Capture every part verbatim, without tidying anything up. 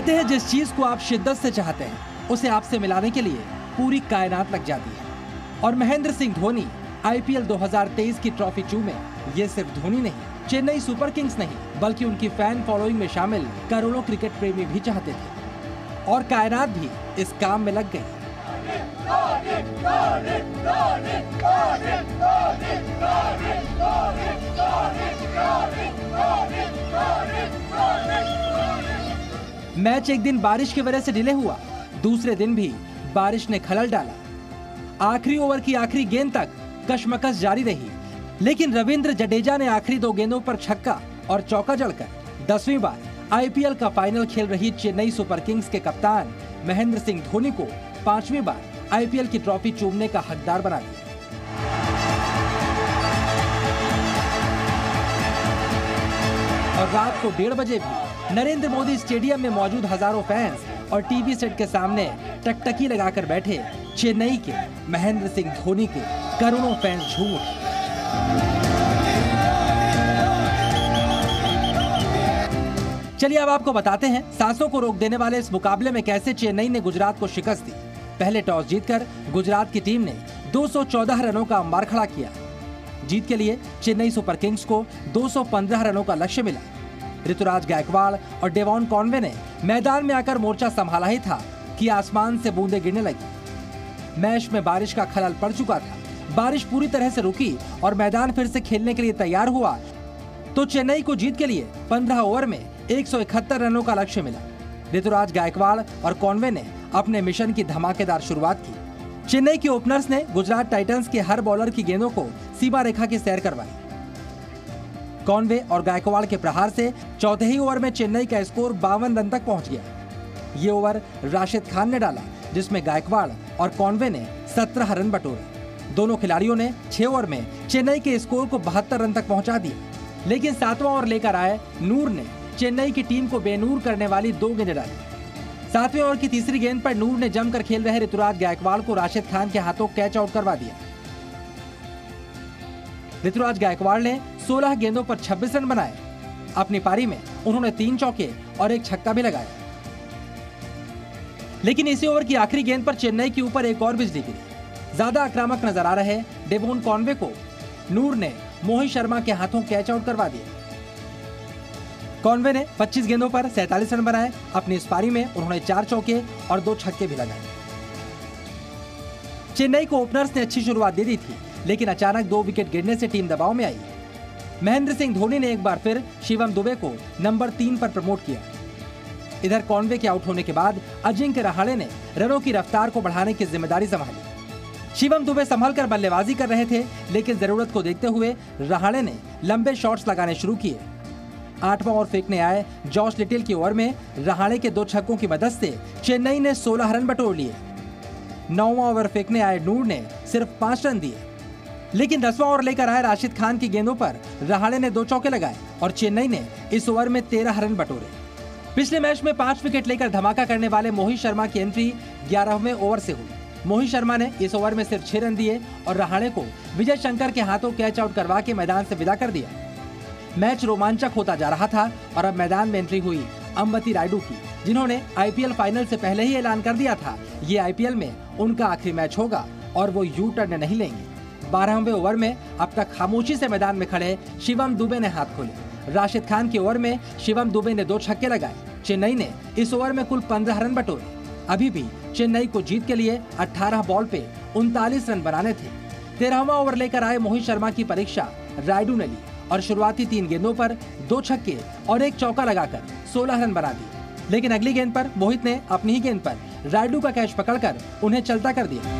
कहते हैं जिस चीज को आप शिद्दत से चाहते हैं उसे आपसे मिलाने के लिए पूरी कायनात लग जाती है। और महेंद्र सिंह धोनी आईपीएल दो हज़ार तेईस की ट्रॉफी चूमे ये सिर्फ धोनी नहीं, चेन्नई सुपर किंग्स नहीं, बल्कि उनकी फैन फॉलोइंग में शामिल करोड़ों क्रिकेट प्रेमी भी चाहते थे। और कायनात भी इस काम में लग गई। मैच एक दिन बारिश की वजह से डिले हुआ, दूसरे दिन भी बारिश ने खलल डाला। आखिरी ओवर की आखिरी गेंद तक कशमकश जारी रही, लेकिन रविंद्र जडेजा ने आखिरी दो गेंदों पर छक्का और चौका जड़कर दसवीं बार आईपीएल का फाइनल खेल रही चेन्नई सुपर किंग्स के कप्तान महेंद्र सिंह धोनी को पांचवीं बार आईपीएल की ट्रॉफी चूमने का हकदार बना दिया। और रात को डेढ़ बजे भी नरेंद्र मोदी स्टेडियम में मौजूद हजारों फैंस और टीवी सेट के सामने टकटकी लगाकर बैठे चेन्नई के महेंद्र सिंह धोनी के करोड़ों फैंस झूम उठे। चलिए अब आपको बताते हैं सांसों को रोक देने वाले इस मुकाबले में कैसे चेन्नई ने गुजरात को शिकस्त दी। पहले टॉस जीतकर गुजरात की टीम ने दो सौ चौदह रनों का अंबार खड़ा किया। जीत के लिए चेन्नई सुपर किंग्स को दो सौ पंद्रह रनों का लक्ष्य मिला। ऋतुराज गायकवाड़ और डेवॉन कॉनवे ने मैदान में आकर मोर्चा संभाला ही था कि आसमान से बूंदें गिरने लगी। मैच में बारिश का खलल पड़ चुका था। बारिश पूरी तरह से रुकी और मैदान फिर से खेलने के लिए तैयार हुआ तो चेन्नई को जीत के लिए पंद्रह ओवर में एक सौ इकहत्तर रनों का लक्ष्य मिला। ऋतुराज गायकवाड़ और कॉनवे ने अपने मिशन की धमाकेदार शुरुआत की। चेन्नई के ओपनर्स ने गुजरात टाइटंस के हर बॉलर की गेंदों को सीमा रेखा की सैर करवाई। कॉनवे और गायकवाड़ के प्रहार से चौथे ही ओवर में चेन्नई का स्कोर बावन रन तक पहुंच गया। ये ओवर राशिद खान ने डाला, जिसमें गायकवाड़ और कॉनवे ने सत्रह रन बटोरे। दोनों खिलाड़ियों ने छह ओवर में चेन्नई के स्कोर को बहत्तर रन तक पहुंचा दिया। लेकिन सातवां ओवर लेकर आए नूर ने चेन्नई की टीम को बेनूर करने वाली दो गेंदें डाली। सातवें ओवर की तीसरी गेंद पर नूर ने जमकर खेल रहे ऋतुराज गायकवाड़ को राशिद खान के हाथों कैच आउट करवा दिया। ऋतुराज गायकवाड़ ने सोलह गेंदों पर छब्बीस रन बनाए। अपनी पारी में उन्होंने तीन चौके और एक छक्का भी लगाया। लेकिन इसी ओवर की आखिरी गेंद पर चेन्नई के ऊपर एक और बिजली गिरी। ज्यादा आक्रामक नजर आ रहे डेवॉन कॉनवे को नूर ने मोहित शर्मा के हाथों कैच आउट करवा दिया। कॉनवे ने पच्चीस गेंदों पर सैंतालीस रन बनाए। अपनी इस पारी में उन्होंने चार चौके और दो छक्के भी लगाए। चेन्नई को ओपनर्स ने अच्छी शुरुआत दे दी थी, लेकिन अचानक दो विकेट गिरने से टीम दबाव में आई। महेंद्र सिंह धोनी ने एक बार फिर शिवम दुबे को नंबर तीन पर प्रमोट किया। इधर कॉनवे के आउट होने के बाद अजिंक्य रहाणे ने रनों की रफ्तार को बढ़ाने की जिम्मेदारी संभाली। शिवम दुबे संभल कर बल्लेबाजी कर रहे थे, लेकिन जरूरत को देखते हुए रहाणे ने लंबे शॉट्स लगाने शुरू किए। आठवां ओवर फेंकने आए जॉश लिटिल की ओवर में रहाणे के दो छक्कों की मदद से चेन्नई ने सोलह रन बटोर लिए। नौवां ओवर फेंकने आए नूर ने सिर्फ पांच रन दिए, लेकिन दसवां ओवर लेकर आए राशिद खान की गेंदों पर रहाणे ने दो चौके लगाए और चेन्नई ने इस ओवर में तेरह रन बटोरे। पिछले मैच में पांच विकेट लेकर धमाका करने वाले मोहित शर्मा की एंट्री ग्यारहवें ओवर से हुई। मोहित शर्मा ने इस ओवर में सिर्फ छह रन दिए और रहाणे को विजय शंकर के हाथों कैच आउट करवा के मैदान से विदा कर दिया। मैच रोमांचक होता जा रहा था और अब मैदान में एंट्री हुई अंबती रायडू की, जिन्होंने आईपीएल फाइनल से पहले ही ऐलान कर दिया था ये आईपीएल में उनका आखिरी मैच होगा और वो यू टर्न नहीं लेंगे। बारहवें ओवर में अब तक खामोशी से मैदान में खड़े शिवम दुबे ने हाथ खोले। राशिद खान के ओवर में शिवम दुबे ने दो छक्के लगाए। चेन्नई ने इस ओवर में कुल पंद्रह रन बटोरे। अभी भी चेन्नई को जीत के लिए अठारह बॉल पे उनतालीस रन बनाने थे। तेरहवां ओवर लेकर आए मोहित शर्मा की परीक्षा रायडू ने ली और शुरुआती तीन गेंदों पर दो छक्के और एक चौका लगाकर सोलह रन बना दिए। लेकिन अगली गेंद पर मोहित ने अपनी ही गेंद पर रायडू का कैच पकड़कर उन्हें चलता कर दिया।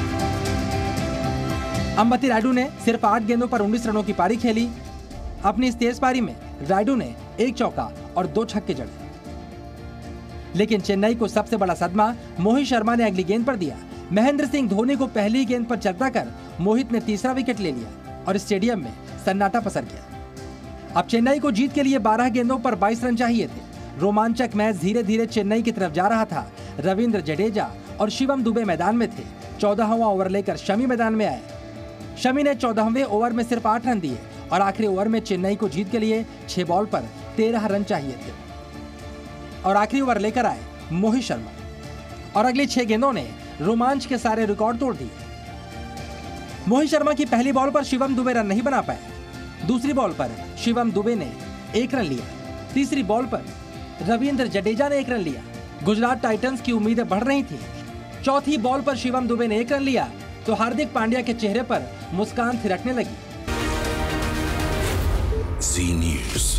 अंबती रायडू ने सिर्फ आठ गेंदों पर उन्नीस रनों की पारी खेली। अपनी इस तेज पारी में रायडू ने एक चौका और दो छक्के जड़े। लेकिन चेन्नई को सबसे बड़ा सदमा मोहित शर्मा ने अगली गेंद पर दिया। महेंद्र सिंह धोनी को पहली गेंद पर चलता कर मोहित ने तीसरा विकेट ले लिया और स्टेडियम में सन्नाटा पसर गया। अब चेन्नई को जीत के लिए बारह गेंदों पर बाईस रन चाहिए थे। रोमांचक मैच धीरे धीरे चेन्नई की तरफ जा रहा था। रविंद्र जडेजा और शिवम दुबे मैदान में थे। चौदहवां ओवर लेकर शमी मैदान में आए। शमी ने चौदहवें ओवर में सिर्फ आठ रन दिए और आखिरी ओवर में चेन्नई को जीत के लिए छह बॉल पर तेरह रन चाहिए थे। और आखिरी ओवर लेकर आए मोहित शर्मा और अगली छह गेंदों ने रोमांच के सारे रिकॉर्ड तोड़ दिए। मोहित शर्मा की पहली बॉल पर शिवम दुबे रन नहीं बना पाए। दूसरी बॉल पर शिवम दुबे ने एक रन लिया। तीसरी बॉल पर रविंद्र जडेजा ने एक रन लिया। गुजरात टाइटंस की उम्मीदें बढ़ रही थी। चौथी बॉल पर शिवम दुबे ने एक रन लिया तो हार्दिक पांड्या के चेहरे पर मुस्कान थिरकने लगी। Zee news.